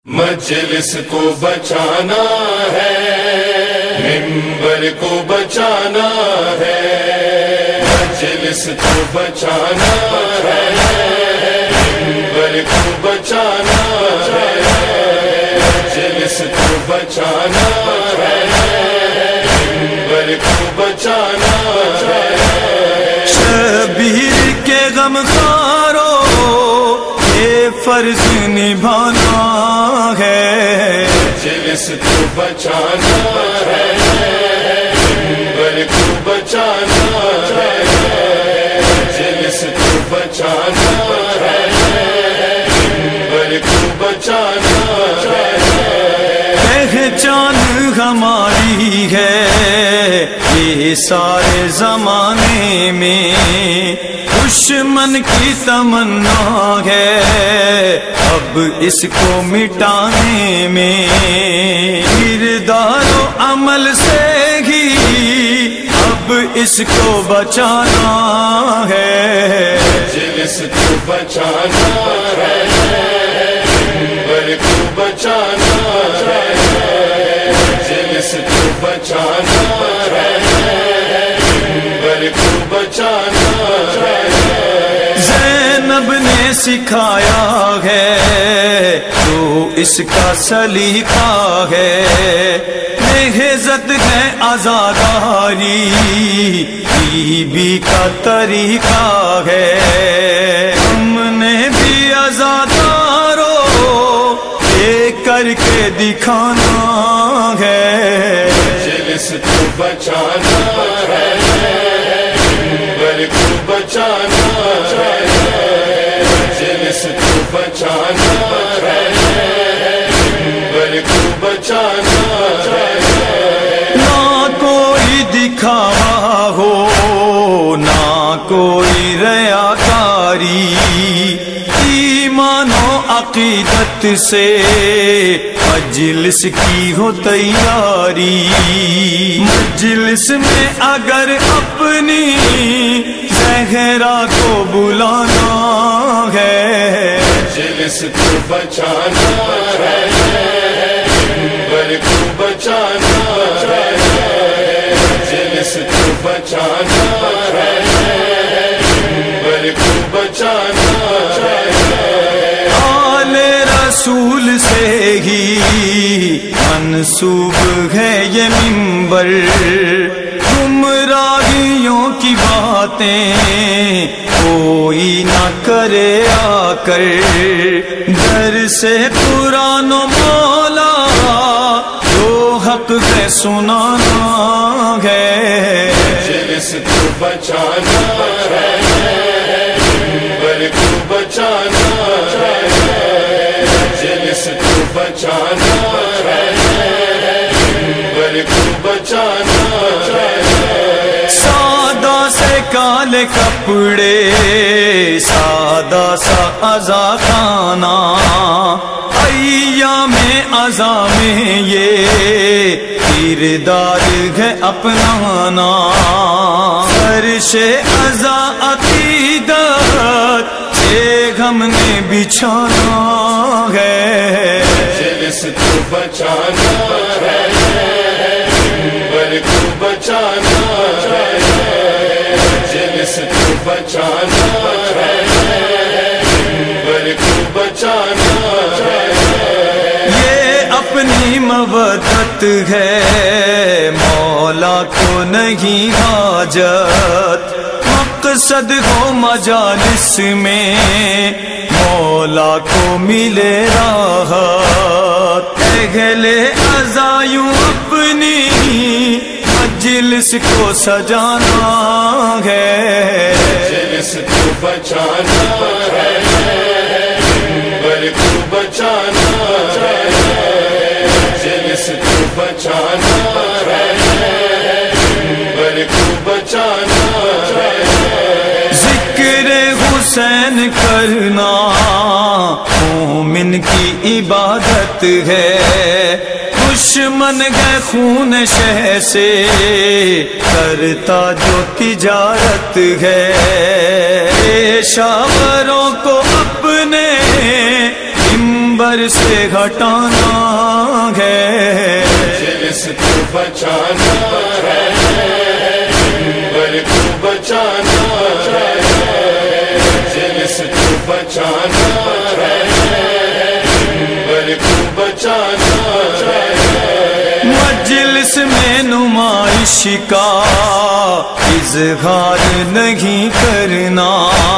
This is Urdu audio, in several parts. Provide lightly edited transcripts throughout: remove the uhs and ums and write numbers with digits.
مجلس کو بچانا ہے، منبر کو بچانا ہے، مجلس کو بچانا ہے، منبر کو بچانا ہے، مجلس کو بچانا ہے، منبر کو بچانا ہے۔ شبیر کے غم خارو یہ فرض نبھانا ہے، مجلس کو بچانا ہے، منبر کو بچانا ہے، مجلس کو بچانا ہے، منبر کو بچانا ہے۔ پہچان ہماری ہے یہ سارے زمانے میں، دشمن کی تمنا ہے اب اس کو مٹانے میں، کردار و عمل سے ہی اب اس کو بچانا ہے، مجلس کو بچانا ہے، منبر کو بچانا ہے، مجلس کو بچانا ہے، منبر کو بچانا ہے۔ زینب نے سکھایا ہے تو اس کا سلیقہ ہے، نہضت ہے آزاداری بی بی کا طریقہ ہے، ہم نے بھی آزادارو یہ کر کے دکھانا ہے، مجلس کو بچانا ہے، منبر کو بچانا ہے، مجلس کو بچانا ہے، منبر کو بچانا ہے۔ نہ کوئی دکھاوا ہو نہ کوئی ریاکاری، ایمان و عقیدت سے مجلس کی ہو تیاری، مجلس میں اگر اپنی زہرا کو بلانا ہے، مجلس کو بچانا ہے، منبر کو بچانا ہے، مجلس کو بچانا ہے، منبر کو بچانا ہے۔ آل رسول سے ہی منسوب ہے یہ منبر، گمراہیوں کی باتیں کوئی نہ کرے آ کر، در سے قرآن و مولا جو حق ہے سنانا ہے، مجلس کو بچانا ہے، منبر کو بچانا ہے، مجلس کو بچانا ہے، منبر کو بچانا ہے۔ سادہ سے کالے کپڑے سادہ سا عزا خانہ، ایام عزا میں یہ کردار ہے اپنانا، فرش عزا عقیدت سے ہم نے بچھانا ہے، مجلس کو بچانا ہے، منبر کو بچانا ہے، مجلس کو بچانا ہے، منبر کو بچانا ہے۔ یہ اپنی مودت ہے مولا کو نہیں حاجت، مقصد ہو مجالس میں مولا کو ملے راحت، اہل عزایوں اپنی مجلس کو سجانا ہے، مجلس کو بچانا ہے، منبر کو بچانا ہے، مجلس کو بچانا ہے، منبر کو بچانا ہے۔ ذکر حسین کرنا مومن کی عبادت ہے، دشمن ہے خون شہ سے کرتا جو تجارت ہے، پیشاوروں کو اپنے منبر سے ہٹانا ہے، مجلس کو بچانا ہے، منبر کو بچانا ہے، مجلس کو بچانا ہے، منبر کو بچانا ہے۔ مجلس میں نمائش کا اظہار نہیں کرنا،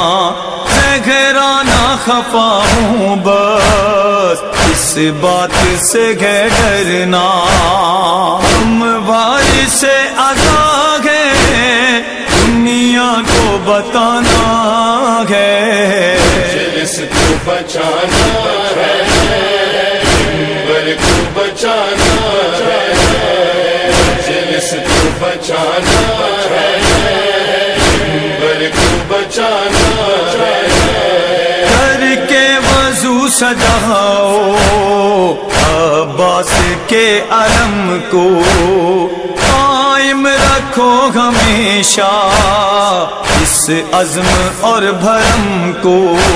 زہرانہ خفا ہوں بس اس بات سے ہے ڈرنا، ہم وارث عزا ہے دنیا کو بتانا ہے، مجلس کو بچانا ہے، منبر کو بچانا ہے، مجلس کو بچانا ہے، منبر کو بچانا ہے۔ کر کے وضو سجاؤ عباس کے علم کو، قائم رکھو ہمیشہ اس عزم اور بھرم کو،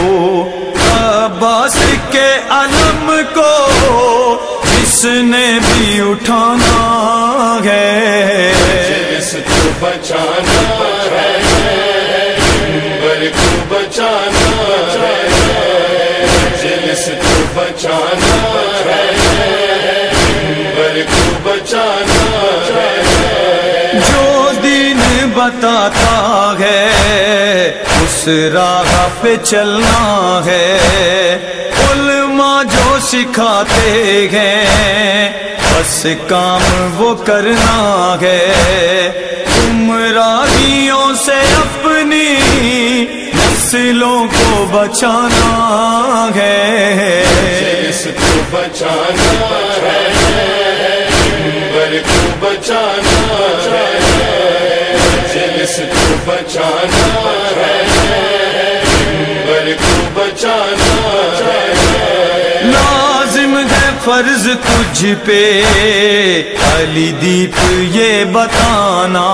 عباس کے علم کو جس نے بھی اٹھانا ہے، مجلس کو بچانا ہے، منبر کو بچانا ہے، مجلس کو بچانا ہے، منبر کو بچانا ہے۔ جو دین بتاتا ہے اس راہ پہ چلنا ہے، علماء جو سکھاتے ہیں بس کام وہ کرنا ہے، گمراہیوں سے اپنی نسلوں کو بچانا ہے، مجلس کو بچانا ہے، منبر کو بچانا ہے، مجلس کو بچانا ہے، منبر کو بچانا ہے۔ لازم ہے فرض تجھ پہ علی دیپ یہ بتانا،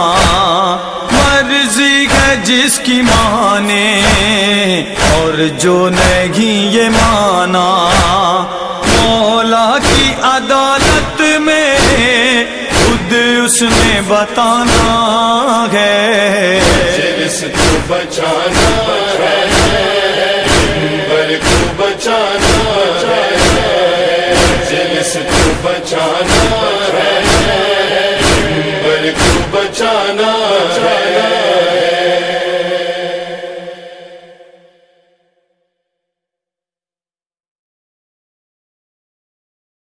مرضی ہے جس کی مانے اور جو نہیں یہ مانا، مولا کی عدالت میں خود اس نے بتانا ہے، مجلس کو بچانا ہے، منبر کو بچانا ہے، مجلس کو بچانا